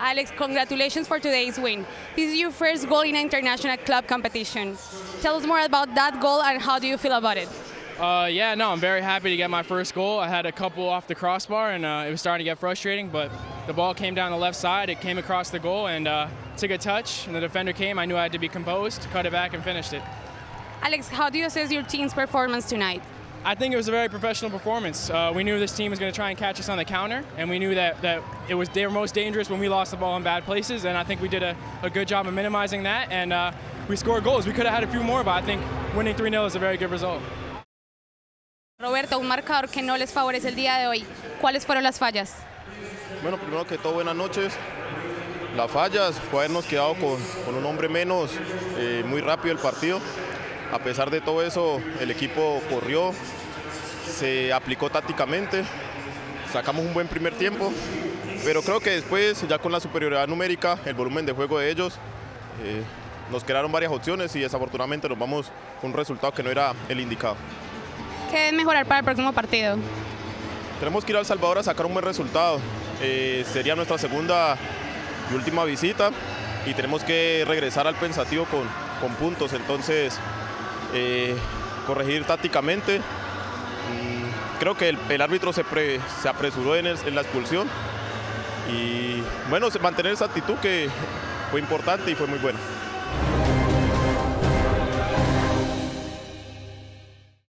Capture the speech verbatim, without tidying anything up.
Alex, congratulations for today's win. This is your first goal in an international club competition. Tell us more about that goal and how do you feel about it? Uh, yeah, no, I'm very happy to get my first goal. I had a couple off the crossbar and uh, it was starting to get frustrating, but the ball came down the left side, it came across the goal and uh, took a touch, and the defender came. I knew I had to be composed, cut it back and finished it. Alex, how do you assess your team's performance tonight? I think it was a very professional performance. Uh, we knew this team was going to try and catch us on the counter, and we knew that, that it was they were most dangerous when we lost the ball in bad places, and I think we did a, a good job of minimizing that, and uh, we scored goals. We could have had a few more, but I think winning three nil is a very good result. Roberto, un marcador que no les favorece el día de hoy. ¿Cuáles fueron las fallas? Bueno, primero que todo, buenas noches. Las fallas fue habernos quedado con, con un hombre menos eh, muy rápido el partido. A pesar de todo eso, el equipo corrió, se aplicó tácticamente, sacamos un buen primer tiempo, pero creo que después, ya con la superioridad numérica, el volumen de juego de ellos, eh, nos crearon varias opciones y desafortunadamente nos vamos con un resultado que no era el indicado. ¿Qué deben mejorar para el próximo partido? Tenemos que ir a El Salvador a sacar un buen resultado. Eh, sería nuestra segunda y última visita y tenemos que regresar al pensativo con, con puntos, entonces eh, corregir tácticamente. Mm, creo que el, el árbitro se, pre, se apresuró en, el, en la expulsión y bueno, mantener esa actitud que fue importante y fue muy buena.